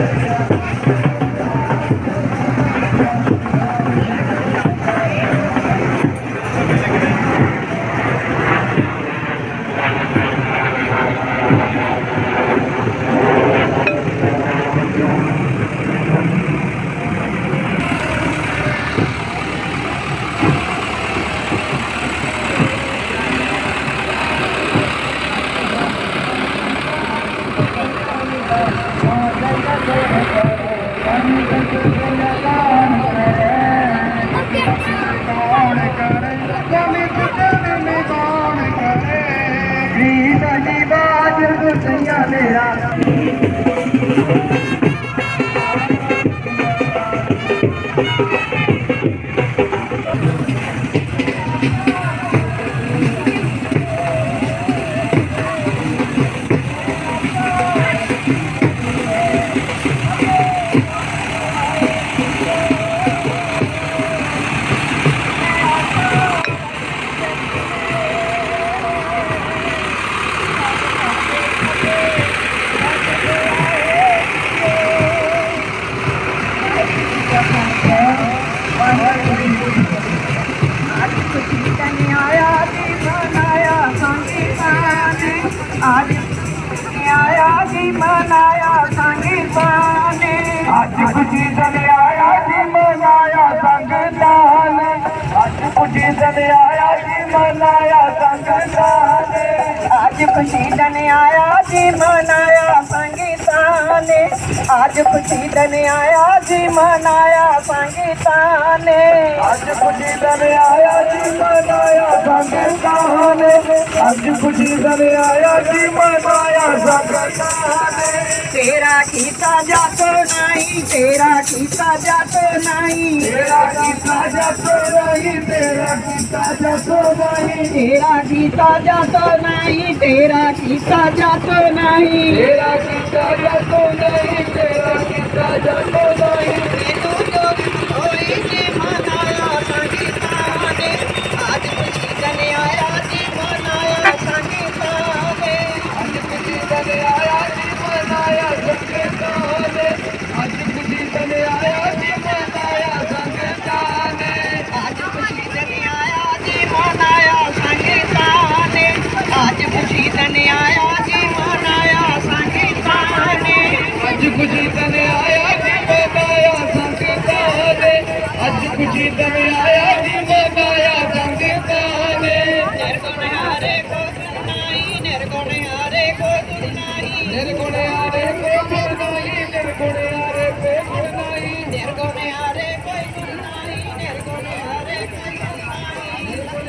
आज खुशी दिन आया जी मनाया संगीता ने आज खुशी दिन आया जी मनाया संगीता ने आज खुशी दिन आया जी मनाया संगीता ने तेरा कीता जातो नहीं तेरा कीता जातो नहीं तेरा कीता जातो नहीं तेरा कीता जातो नहीं तेरा कीता जातो नहीं तेरा कीता जातो नहीं तेरा कीता जातो नहीं तेरा कीता जातो नहीं तू जो होली से मनाया संगीता ने आज खुशी दिन आया जी मनाया संगीता ने आज खुशी दिन आया जी मनाया संगीता ने आज खुशी दिन आया जी मनाया संगीता ने आज खुशी दिन आया जी मनाया संगीता ने आज खुशी दिन आया जी मनाया संगीता ने आज खुशी दिन आया जी मनाया संगीता ने आज खुशी दिन आया जी मनाया संगीता ने निर्गुण हारे को सुनाई निर्गुण हारे को सुनाई निर्गुण हारे को सुनाई निर्गुण हारे को सुनाई निर्गुण हारे को सुनाई निर्गुण हारे को सुनाई निर्गुण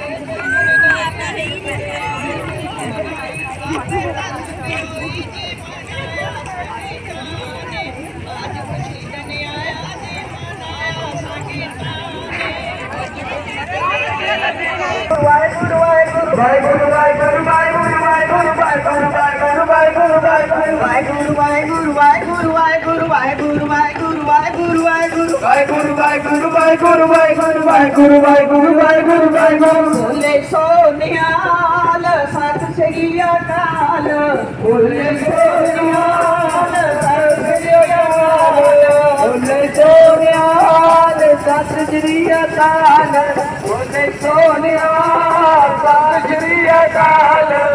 हारे को बोले सोनियाल सत श्री अकाल बोले सोनियाल सत श्री अकाल बोले सोनियाल सत श्री अकाल बोले सोनियाल सत श्री अकाल